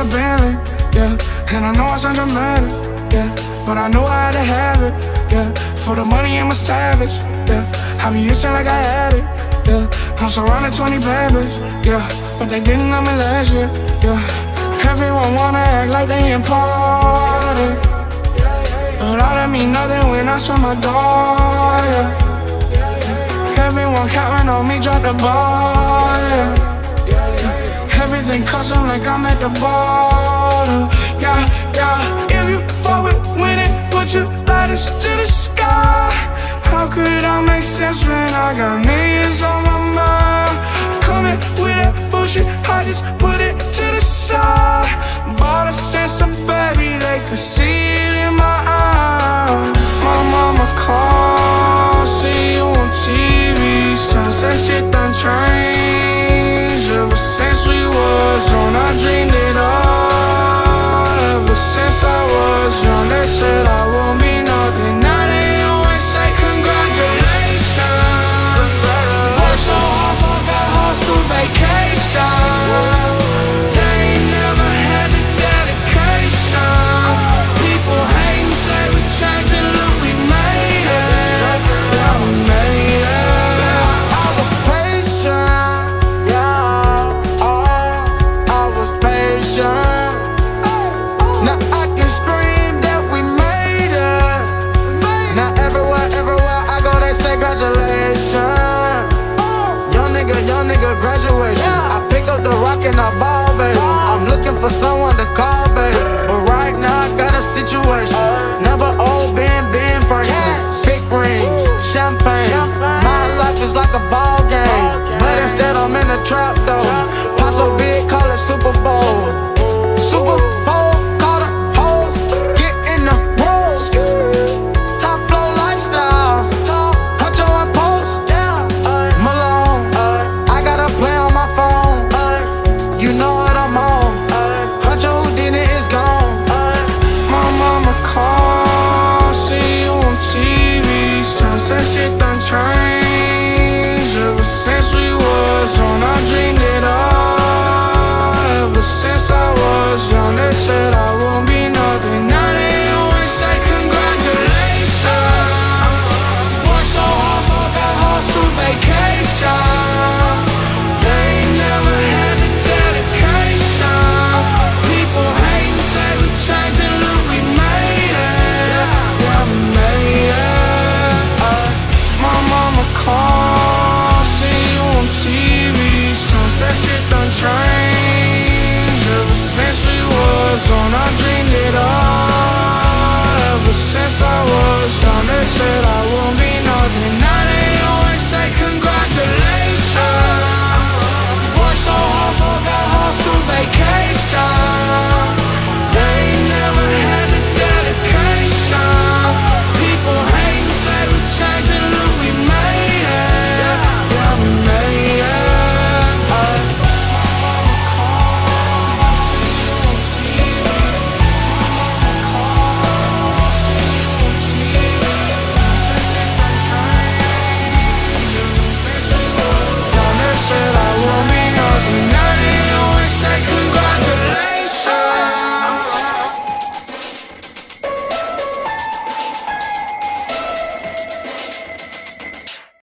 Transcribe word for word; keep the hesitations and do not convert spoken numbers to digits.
a Bentley, yeah. And I know I sound dramatic, yeah, but I know I had to have it, yeah. For the money I'm a savage, yeah. I be itching like I had it, yeah. I'm surrounded twenty bad bitches, yeah, but they didn't know me last year, yeah. Everyone wanna act like they important, but all that mean nothing when I swear my door, yeah. Everyone counting on me, drop the ball, yeah. Everything custom like I'm at the border, yeah, yeah. If you fuck with winning, put your lighters to the sky. How could I make sense when I got millions on my mind? Coming with that bullshit, I just put it to the side. Bought a sense of baby, they could see it in my eyes. My mama called, see you on T V. Sunset shit done changed. Ever since we was on, I dreamed it all. Ever since I was young, they said I won't be nothing. Now they always say congratulations. Worked so hard, forgot how to vacation. They ain't never had the dedication. People hate and say we changing, look we made it. Yeah, we made it. I was patient, yeah. Oh, I was patient. Now I can scream that we made it. Now everywhere, everywhere I go, they say congratulations. Young nigga, young nigga, graduation. I pick up the rock and I ball, baby. I'm looking for someone to call, baby. But right now I got a situation. Never old, been, been for him. Big rings, champagne. My life is like a ball game, but instead I'm in the trap though. Pot so big, call it Super Bowl. Super Bowl, call the hoes, get in the rolls. Top flow lifestyle, Huncho and Post. Malone, I got a play on my phone. You know what I'm on. Huncho who did it is gone. My mama called, see you on T V. Sunset shit done changed. Ever since we was on, I dreamed it all. Ever since I was young, they said I won't be nothing. Now they always say congratulations. Worked so hard, forgot how to vacation. They ain't never had the dedication. People hate and say we changing, look we made it. Yeah, we made it. My mama called, see you on T V. Sunset shit done changed. Ever since we was on, I dreamed it all. Ever since I was young, they said I won't be